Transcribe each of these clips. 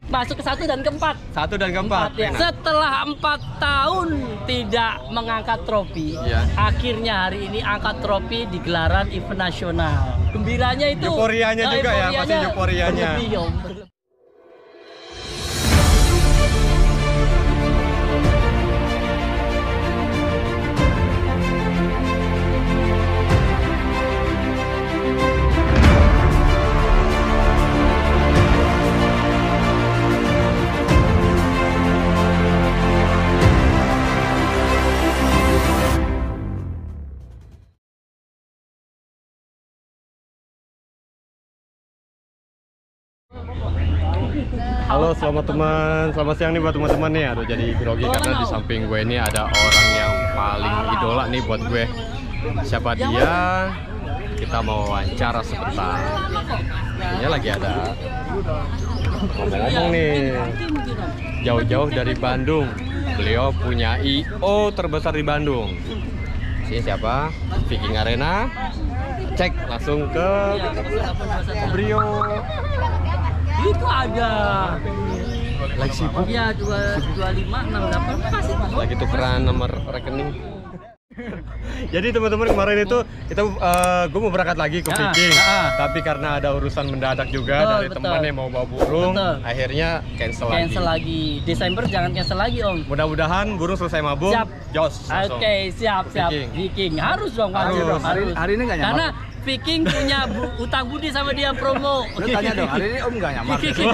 Masuk ke 1 dan keempat. 1 dan keempat. Ya. Setelah 4 tahun tidak mengangkat trofi, ya. Akhirnya hari ini angkat trofi di gelaran event nasional. Gembiranya itu. Euforianya juga ya, masih euforianya. Halo, selamat siang nih buat teman-teman nih. Aduh, jadi grogi karena di samping gue ini ada orang yang paling idola nih buat gue. Siapa dia? Kita mau wawancara sebentar. Ini lagi ada ngomong-ngomong nih, jauh-jauh dari Bandung. Beliau punya IO terbesar di Bandung. Ini siapa? Viking Arena. Cek langsung ke Brio. Itu ada lagi sibuk ya 2568 pasti lagi tukeran nomor rekening. Jadi teman-teman, kemarin itu kita gue mau berangkat lagi ke Viking, tapi karena ada urusan mendadak juga dari temannya mau bawa burung, akhirnya cancel lagi. Desember jangan cancel lagi, Om. Mudah-mudahan burung selesai mabung. Siap. Jos. Oke, siap. Viking harus dong, harus. Hari ini nggak nyamar. Karena Viking punya utang budi sama dia promo. Lu tanya dong, hari ini Om nggak nyamar?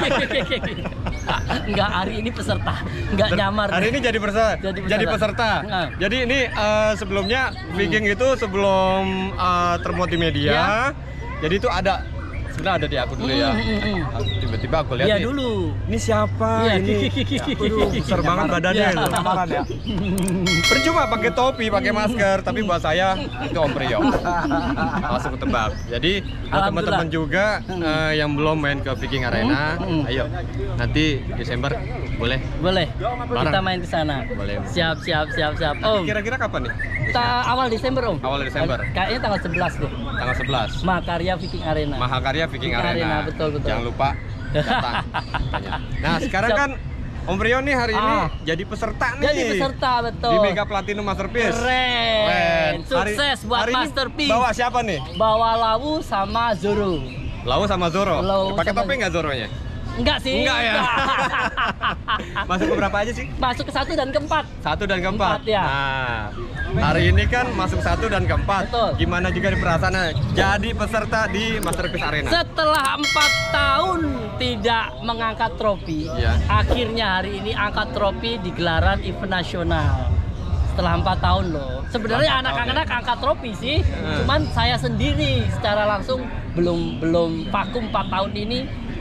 Enggak, hari ini peserta. Enggak nyamar. Hari ini jadi peserta. Jadi ini sebelumnya Viking itu sebelum termuat di media. Jadi itu sebenarnya ada di aku dulu ya. Tiba-tiba aku lihat dulu. Ini siapa? Ini besar banget badannya itu. Ya. Percuma pakai topi, pakai masker, tapi buat saya itu Om Priyo. Langsung ketebak. Jadi buat teman-teman juga yang belum main ke Viking Arena, ayo nanti Desember boleh. Kita main ke sana. Boleh. Siap. Om. Kira-kira kapan nih? Awal Desember, Om. Awal Desember. Kayaknya tanggal 11 deh. Tanggal 11. Mahakarya Viking Arena. Mahakarya Viking Arena. Betul. Jangan lupa datang. Nah, sekarang kan Om Priyo nih hari ini jadi peserta nih. Jadi peserta, betul. Di Mega Platinum Masterpiece. Keren. Sukses buat Masterpiece. Bawa siapa nih? Bawa Lawu sama Zoro. Lawu sama Zoro. Pakai topi nggak Zoronya? Enggak sih. Enggak ya. Masuk ke berapa aja sih? Masuk ke 1 dan keempat. 1 dan keempat. Ya. Nah, hari ini kan masuk 1 dan keempat. Betul. Gimana juga di perasaannya jadi peserta di Masterpiece Arena? Setelah 4 tahun tidak mengangkat trofi, akhirnya hari ini angkat trofi di gelaran event nasional. Setelah 4 tahun loh. Sebenarnya anak-anak angkat trofi sih, cuman saya sendiri secara langsung belum vakum 4 tahun ini.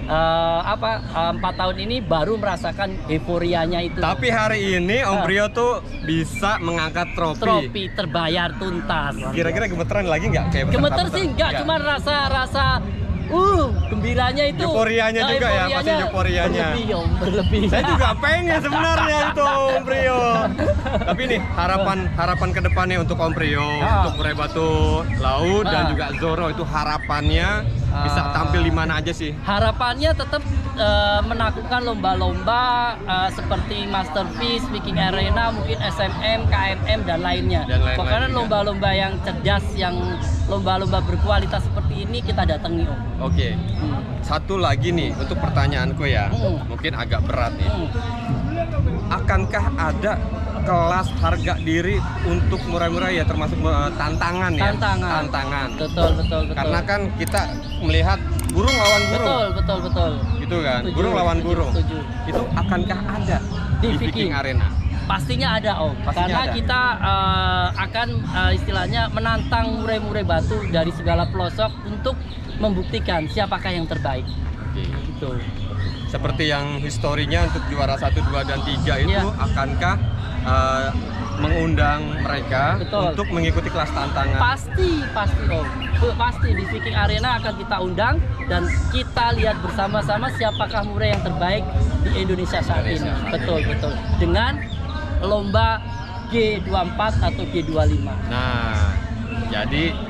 4 tahun ini baru merasakan euforianya itu. Tapi hari ini Om Priyo tuh bisa mengangkat trofi terbayar tuntas. Kira-kira gemeteran lagi nggak? Gemeter sih nggak, cuma rasa gembiranya itu. Euforianya juga ya, pasti euforianya. Berlebih. Saya juga pengen sebenarnya itu Om Priyo. Tapi nih harapan kedepannya untuk Om Priyo, untuk Murai Batu, Laut dan juga Zoro itu harapannya bisa tampil di mana aja sih? Harapannya tetap menaklukkan lomba-lomba seperti Masterpiece, Viking Arena, mungkin SMM, KMM dan lainnya. Pokoknya lomba-lomba yang cerdas, yang lomba-lomba berkualitas seperti ini kita datangi, Om. Oke. Satu lagi nih untuk pertanyaanku ya, mungkin agak berat nih. Akankah ada kelas harga diri untuk murai-murai ya, termasuk tantangan ya? Tantangan. Betul. Karena kan kita melihat burung lawan burung. Betul. Gitu kan? Burung lawan burung. Itu akankah ada di Viking Arena? Pastinya ada, Om. Karena kita akan istilahnya menantang murai-murai batu dari segala pelosok untuk membuktikan siapakah yang terbaik. Gitu. Seperti yang historinya untuk juara 1, 2, dan 3 itu, akankah mengundang mereka untuk mengikuti kelas tantangan? Pasti Om. Pasti di Viking Arena akan kita undang dan kita lihat bersama-sama siapakah murai yang terbaik di Indonesia saat ini. Betul. Dengan lomba G24 atau G25. Nah, jadi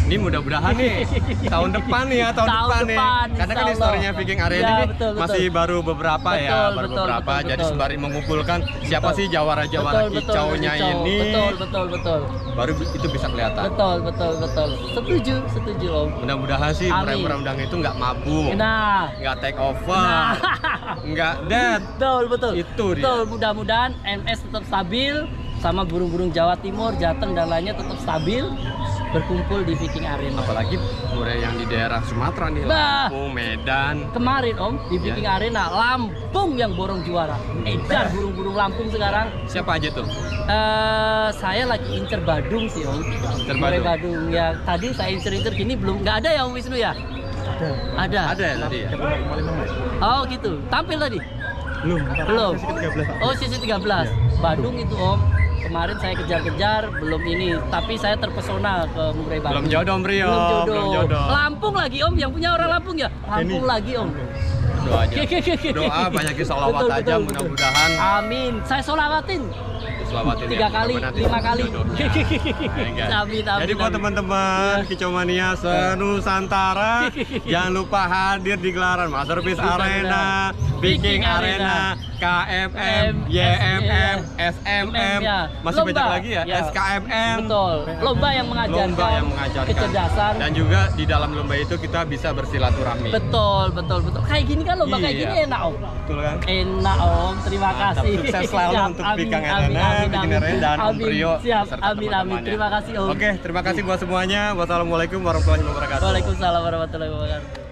Ini mudah-mudahan nih tahun depan nih ya, tahun depan nih. Karena kan insya Allah. historinya Viking Arena Ya, ini betul. masih baru beberapa ya, Betul, baru betul, beberapa. betul, Jadi betul. sembari mengumpulkan siapa Betul. sih jawara-jawara kicaunya ini, Betul. baru itu bisa kelihatan. Betul. Setuju Om. Mudah-mudahan sih Amin. meraih undang itu nggak mabuk, Nah, nggak take over, nggak dead. betul. Itu dia. Betul, mudah-mudahan MS tetap stabil sama burung-burung Jawa Timur, Jateng dan lainnya tetap stabil berkumpul di Viking Arena. Apalagi murai yang di daerah Sumatera nih, Bah. Lampung, Medan. Kemarin Om di Viking Arena Lampung yang borong juara. Edar burung-burung Lampung sekarang. Siapa aja tuh? Saya lagi incer Badung sih Om. Incer Murai Badung. Badung ya. Tadi saya incer gini belum nggak ada ya Om Wisnu ya? Ada. Ada ya tadi ya? Oh gitu. Tampil tadi? Belum. Oh sisi 13. Badung itu Om. Kemarin saya kejar-kejar belum ini, tapi saya terpesona ke Murai Badung. Belum jodoh Om Rio. Belum jodoh. Lampung lagi Om, yang punya orang Lampung ya? Lampung lagi Om. Doa aja. Doa banyakin sholawat Betul, aja, betul. mudah-mudahan. Amin. Saya sholawatin. Selawatin 3 kali, 5 kali. Amin. Jadi buat teman-teman Kicau Mania se-Nusantara, jangan lupa hadir di gelaran Masterpiece Arena, Viking Arena, KMM, YMM, SMM, ya. masih banyak Lomba. lagi ya, SKMM. Betul. Lomba yang mengajarkan, Lomba yang mengajarkan kecerdasan. dan juga di dalam lomba itu kita bisa bersilaturahmi. Betul. Kayak gini kan lomba kayak Iya. gini enak Om. Betul kan? Enak Om, terima Mantap. kasih. Sukses selalu Siap. untuk Amin, Viking amin, Arena, amin, Viking amin. Arena dan Om Amin. Rio Siap. beserta Amin. teman-temannya. Terima kasih Om. Oke, terima kasih buat semuanya. Wassalamualaikum warahmatullahi wabarakatuh. Waalaikumsalam warahmatullahi wabarakatuh.